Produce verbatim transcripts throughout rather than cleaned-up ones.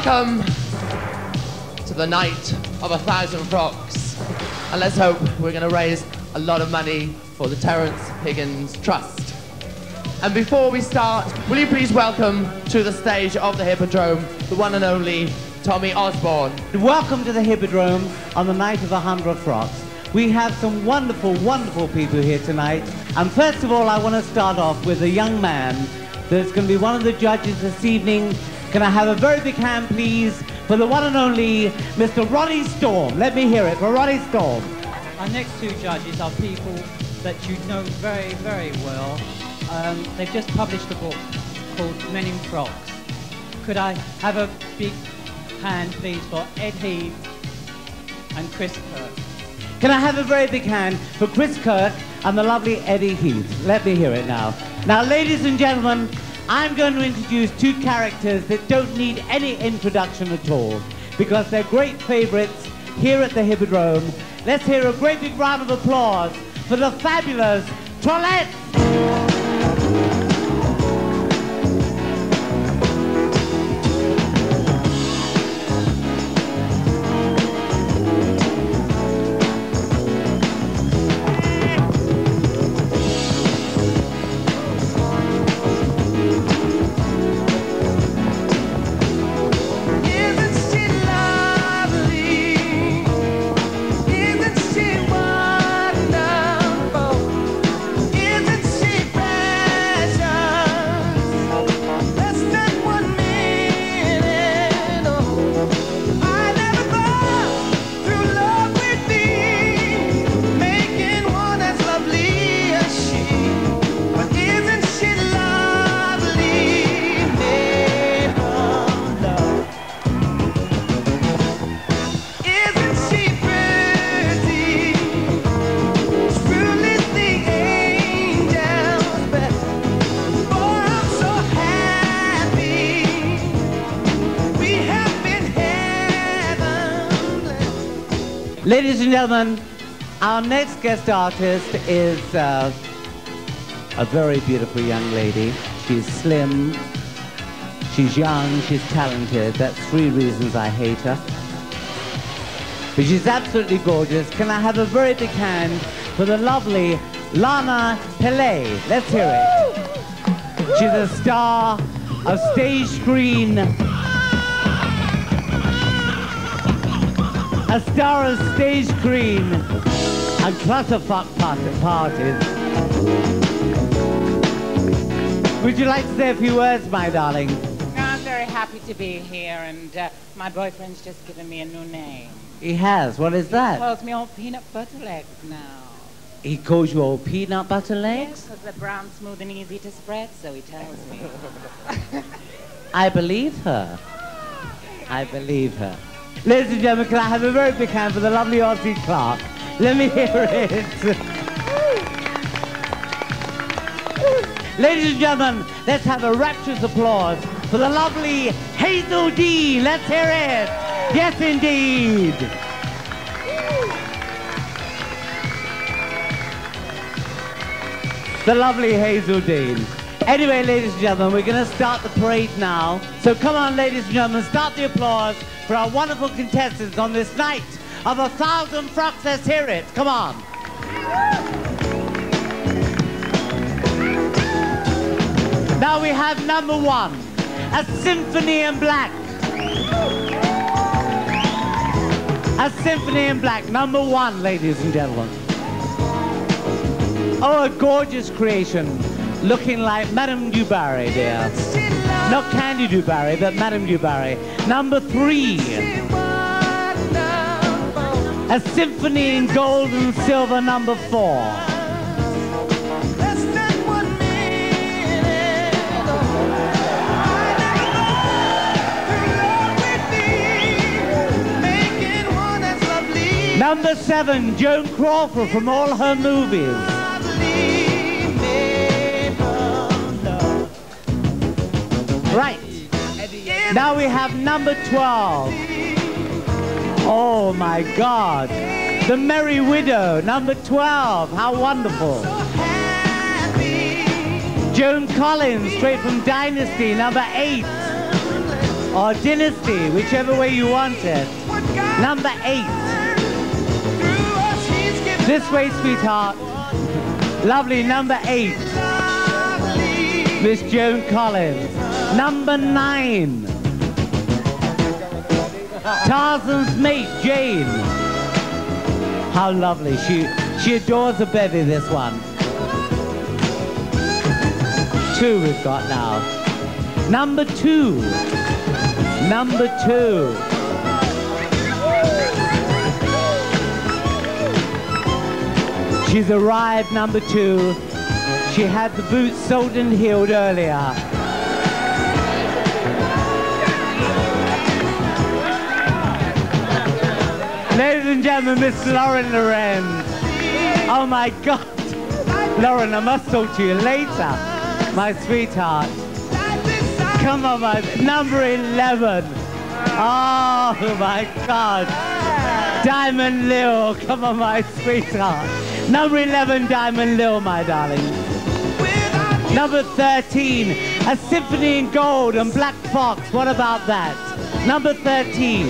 Welcome to the night of a thousand frocks. And let's hope we're going to raise a lot of money for the Terence Higgins Trust. And before we start, will you please welcome to the stage of the Hippodrome, the one and only Tommy Osborne. Welcome to the Hippodrome on the night of a hundred frocks. We have some wonderful, wonderful people here tonight. And first of all, I want to start off with a young man that's going to be one of the judges this evening. Can I have a very big hand, please, for the one and only Mister Ronnie Storm. Let me hear it for Ronnie Storm. Our next two judges are people that you know very, very well. Um, they've just published a book called Men in Frocks. Could I have a big hand, please, for Ed Heath and Chris Kirk? Can I have a very big hand for Chris Kirk and the lovely Eddie Heath? Let me hear it now. Now, ladies and gentlemen, I'm going to introduce two characters that don't need any introduction at all because they're great favourites here at the Hippodrome. Let's hear a great big round of applause for the fabulous Trollettes. Ladies and gentlemen, our next guest artist is uh, a very beautiful young lady. She's slim, she's young, she's talented. That's three reasons I hate her. But she's absolutely gorgeous. Can I have a very big hand for the lovely Lana Pillay? Let's hear it. She's a star of stage screen, a star of stage screen and clutterfuck parties. Would you like to say a few words, my darling? No, I'm very happy to be here, and uh, my boyfriend's just given me a new name. He has? What is that? He calls me old peanut butter legs now. He calls you old peanut butter legs? Yes, because they're brown, smooth, and easy to spread, so he tells me. I believe her. I believe her. Ladies and gentlemen, can I have a very big hand for the lovely Ossie Clark? Let me hear it. Ladies and gentlemen, let's have a rapturous applause for the lovely Hazel Dean. Let's hear it. Yes, indeed. The lovely Hazel Dean. Anyway, ladies and gentlemen, we're going to start the parade now. So come on, ladies and gentlemen, start the applause for our wonderful contestants on this night of a thousand frocks. Let's hear it. Come on. Now we have number one, A Symphony in Black. A Symphony in Black, number one, ladies and gentlemen. Oh, a gorgeous creation, looking like Madame du Barry, dear. Not Candy du Barry, but Madame du Barry. Number three, A Symphony in Gold and Silver, number four. Number seven, Joan Crawford from all her movies. Right. Now we have number twelve. Oh my God. The Merry Widow, number twelve. How wonderful. Joan Collins, straight from Dynasty, number eight. or Dynasty, whichever way you want it. Number eight. This way, sweetheart. Lovely, number eight. Miss Joan Collins. Number nine. Tarzan's mate, Jane. How lovely. She, she adores a bevy, this one. Two we've got now. Number two. Number two. She's arrived, number two. She had the boots soled and heeled earlier. Ladies and gentlemen, Miss Lauren Lorenz. Oh my God. Lauren, I must talk to you later, my sweetheart. Come on, my, number eleven. Oh my God. Diamond Lil, come on, my sweetheart. Number eleven, Diamond Lil, my darling. Number thirteen, A Symphony in Gold and Black Fox. What about that? Number thirteen.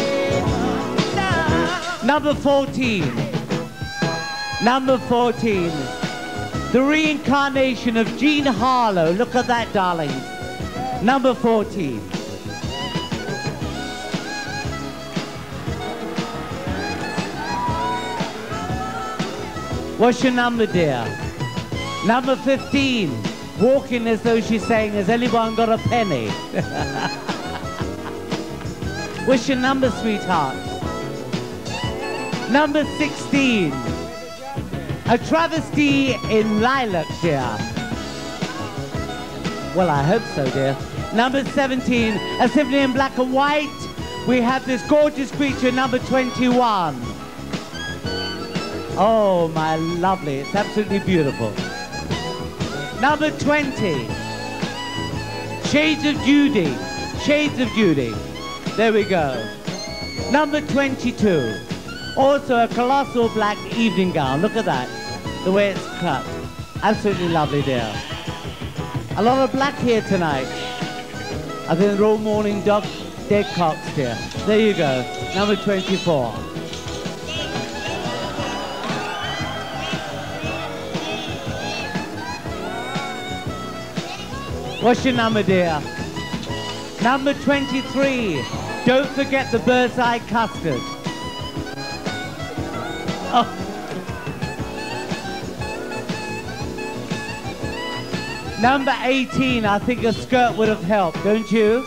Number fourteen. Number fourteen. The reincarnation of Jean Harlow. Look at that, darling. Number fourteen. What's your number, dear? Number fifteen. Walking as though she's saying, has anyone got a penny? What's your number, sweetheart? Number sixteen. A travesty in lilac, dear. Well, I hope so, dear. Number seventeen. A symphony in black and white. We have this gorgeous creature, number twenty-one. Oh, my lovely. It's absolutely beautiful. Number twenty. Shades of Judy. Shades of Judy. There we go. Number twenty-two. Also a colossal black evening gown. Look at that. The way it's cut. Absolutely lovely, dear. A lot of black here tonight. I think they're all morning dog dead cocks, dear. There you go. Number twenty-four. What's your number, dear? Number twenty-three. Don't forget the bird's eye custard. Oh. Number eighteen. I think a skirt would have helped, don't you?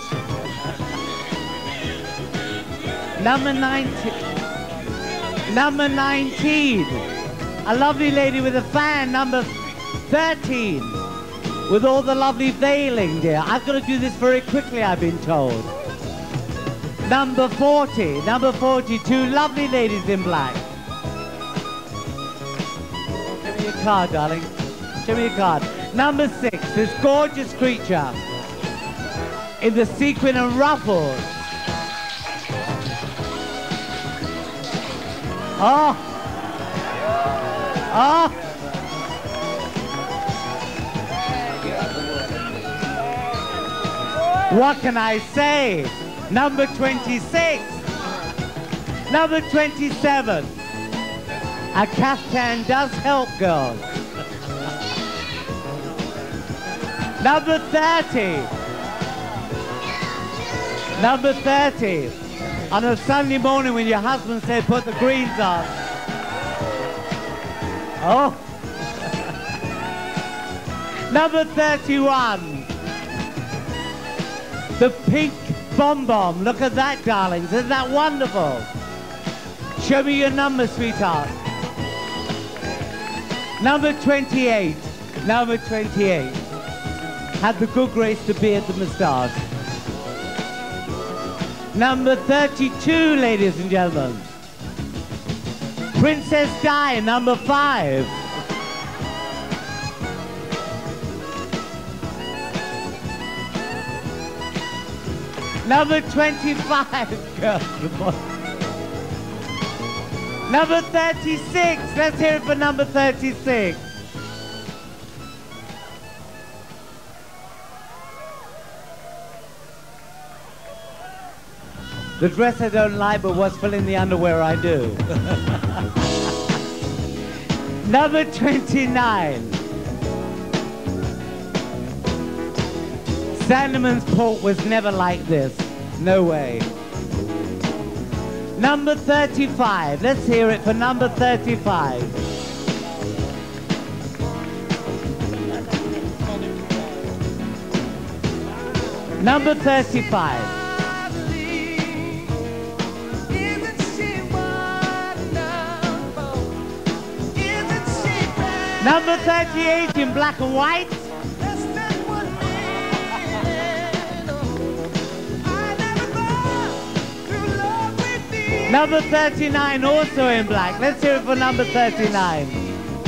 Number nineteen. Number nineteen. A lovely lady with a fan. Number thirteen. With all the lovely veiling, dear. I've got to do this very quickly, I've been told. Number forty. Number forty. Two lovely ladies in black. Show me your card, darling. Show me your card. Number six. This gorgeous creature in the sequin and ruffles. Oh. Oh. What can I say? Number twenty-six. Number twenty-seven. A caftan does help, girls. Number thirty. Number thirty. On a Sunday morning when your husband said put the greens on. Oh. Number thirty-one. The pink bomb-bomb. Look at that, darlings. Isn't that wonderful? Show me your number, sweetheart. Number twenty-eight. Number twenty-eight. Had the good grace to beard the moustache. Number thirty-two, ladies and gentlemen. Princess Di, number five. Number twenty-five, girl. Number thirty-six, let's hear it for number thirty-six. The dress I don't like, but what's filling the underwear I do. Number twenty-nine. Sandeman's Port was never like this. No way. Number thirty-five. Let's hear it for number thirty-five. Number thirty-five. Number thirty-eight in black and white. Number thirty-nine also in black. Let's hear it for number thirty-nine.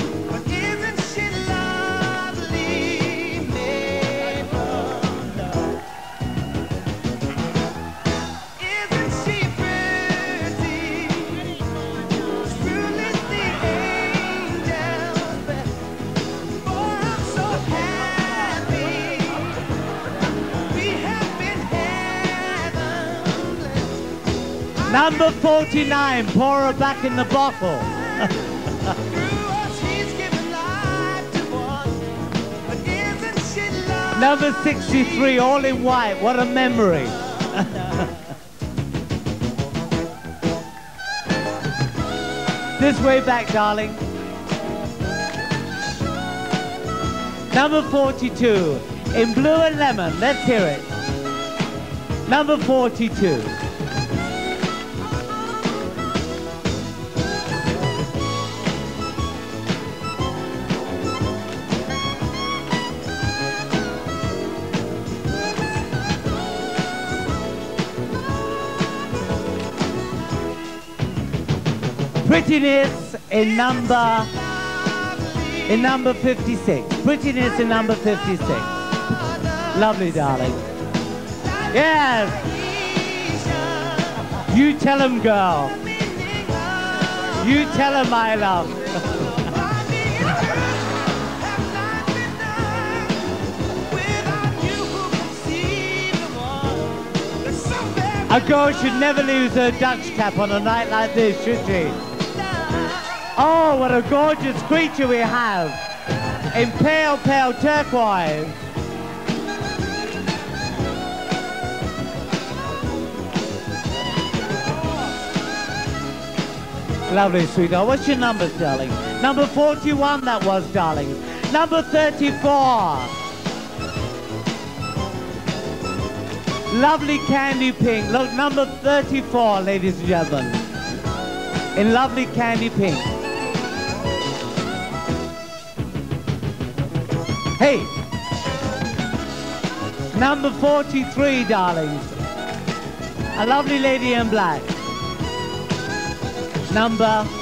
Number forty-nine, pour her back in the bottle. Number sixty-three, all in white, what a memory. This way back, darling. Number forty-two, in blue and lemon, let's hear it. Number forty-two. Prettiness in number in number fifty-six. Prettiness in number fifty-six. Lovely, darling. Yes. You tell him, girl. You tell him, my love. A girl should never lose her Dutch cap on a night like this, should she? Oh, what a gorgeous creature we have in pale, pale turquoise. Lovely, sweetheart. What's your numbers, darling? Number forty-one, that was, darling. Number thirty-four. Lovely candy pink. Look, number thirty-four, ladies and gentlemen. In lovely candy pink. Hey. Number forty-three, darlings. A lovely lady in black. Number